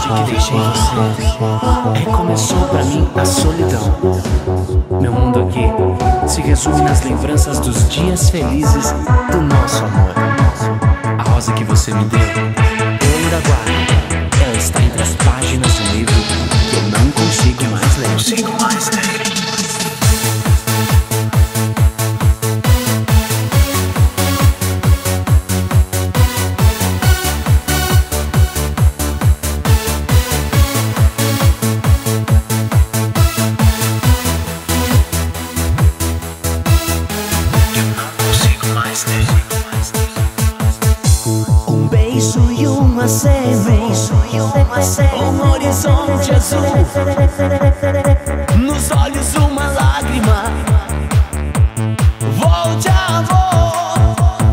que deixei você, recomeçou pra mim a solidão. Meu mundo aqui se resume nas lembranças dos dias felizes do nosso amor. A rosa que você me deu, eu ainda guardo. Ela está entre as páginas de um livro que eu não consigo mais ler. Um beijo e um aceno, um horizonte azul, nos olhos uma lágrima, vou de amor.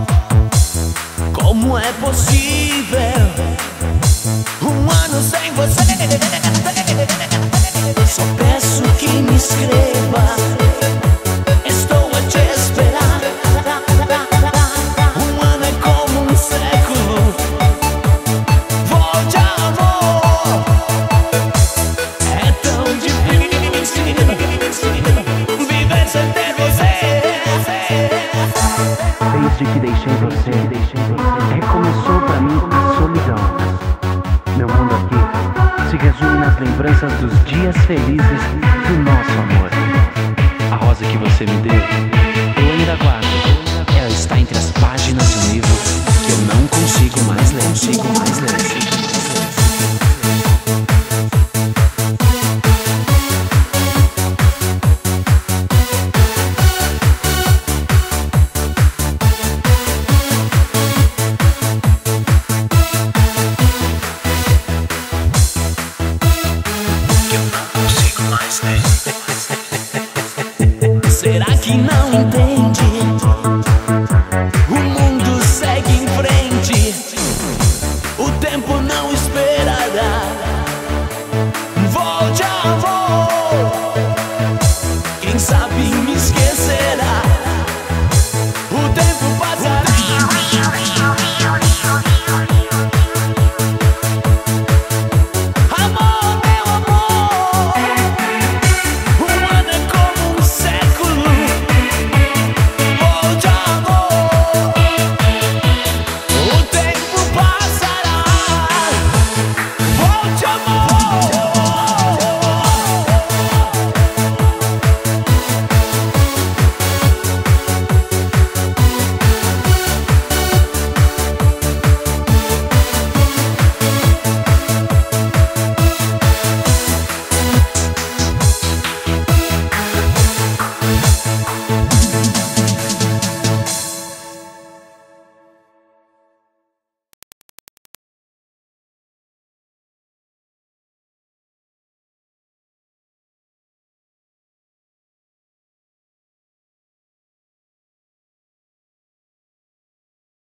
Como é possível um ano sem você? Só peço que me escreva, estou a te esperar. Desde que deixei você, recomeçou pra mim a solidão. Meu mundo aqui se resume nas lembranças dos dias felizes do nosso amor. A rosa que você me deu, eu ainda guardo. Ela está entre as páginas de um livro que eu não consigo mais ler. Será que não entende?